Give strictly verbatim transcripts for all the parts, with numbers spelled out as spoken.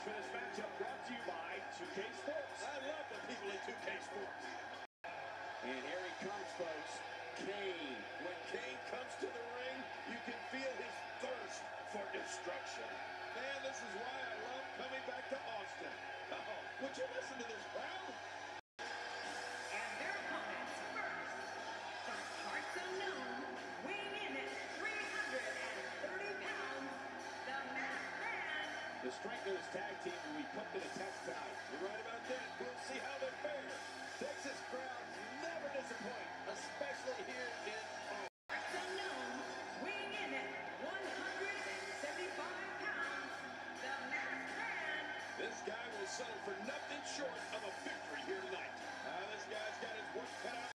for this matchup brought to you by two K Sports. I love the people at two K Sports. And here he comes, folks. Kane. When Kane comes to the ring, you can feel his thirst for destruction. Man, this is why I love coming back to Austin. Oh, would you listen to this crowd? And their opponents first, from parts unknown, weighing in at three hundred thirty pounds, the Masked Man. The strength of this tag team will be put to the test tonight. You're right about that. We'll see how they fare. Texas crowds never disappoint, especially here in Austin. Parts unknown, weighing in at one hundred seventy-five pounds, the Masked Man. This guy will settle for nothing short of a victory here tonight. Now, this guy's got his work cut out.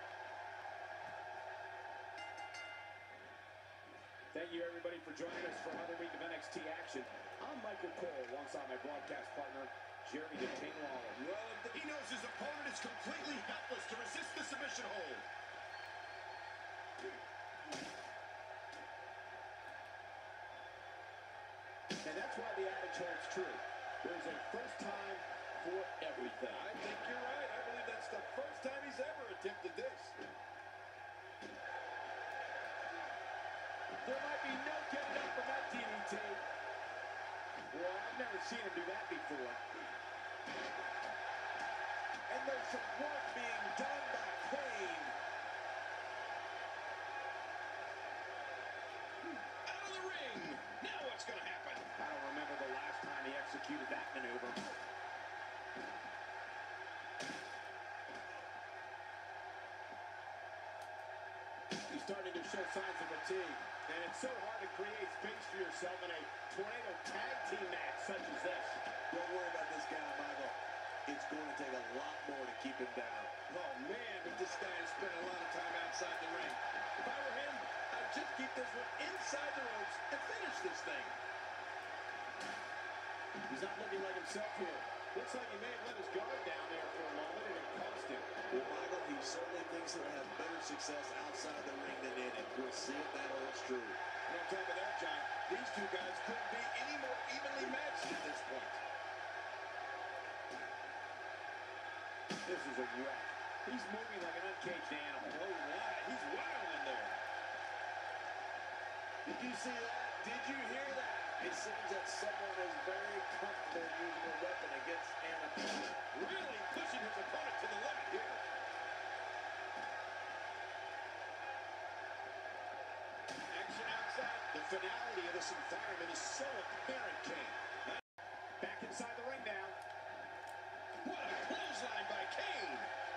Thank you, everybody, for joining us for another week of N X T action. I'm Michael Cole, alongside my broadcast partner, Jeremy the King Lawler. Well, he knows his opponent is completely helpless to resist the submission hold. And that's why the adage holds true. There's a first time for everything. I think you're right. I believe that's the first time he's ever attempted this. There might be no getting up from that D D T. Well, I've never seen him do that before. And there's some work being done by Kane. Out of the ring. Now what's going to happen? I don't remember the last time he executed that maneuver. He's starting to show signs of fatigue. And it's so hard to create space for yourself in a tornado tag team match such as this. Don't worry about this guy, Michael. It's going to take a lot more to keep him down. Oh, man, but this guy has spent a lot of time outside the ring. If I were him, I'd just keep this one inside the ropes and finish this thing. He's not looking like himself here. Looks like he may have let his guard down there for a moment and it cost him. Well, Michael, he certainly thinks he'll have better success outside the ring than in it. We'll see if that holds true. And on top of that, John, these two guys couldn't be any more evenly matched at this point. This is a wreck. He's moving like an uncaged animal. Oh, my, he's wild in there. Did you see that? Did you hear that? It seems that someone is very comfortable using a weapon against an opponent. Really pushing his opponent to the limit here. Action outside. The finality of this environment is so apparent, Kane. Back inside the ring now. What a clothesline by Kane.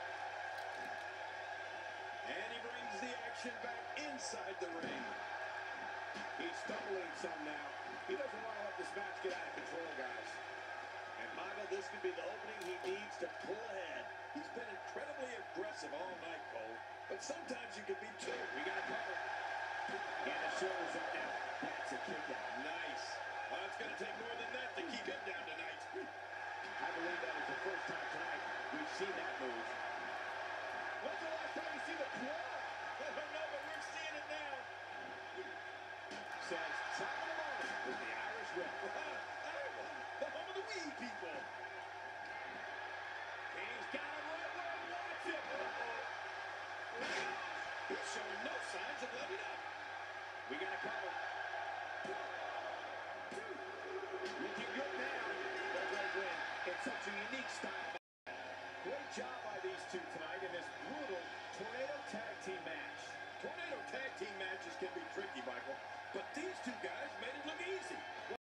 And he brings the action back inside the ring. He's stumbling some now. He doesn't want to let this match get out of control, guys. And Michael, this could be the opening he needs to pull ahead. He's been incredibly aggressive all night, Cole. But sometimes you can be too. We got to cover. And the shoulders up now. That's a kick out. Nice. Well, it's going to take more than that to keep him down tonight. I believe that is the first time tonight we've seen that move. When's the last time you see the claw? I don't know, but we're seeing it now. Says top of the morning with the Irish Whip. Iowa, the home of the wee people. He's got him right where he wants him. He's showing no signs of letting up. We got to cover. Looking good now. The red win in such a unique style. Great job by these two tonight in this brutal tornado tag team match. Tornado tag team matches can be tricky, Michael, but these two guys made it look easy.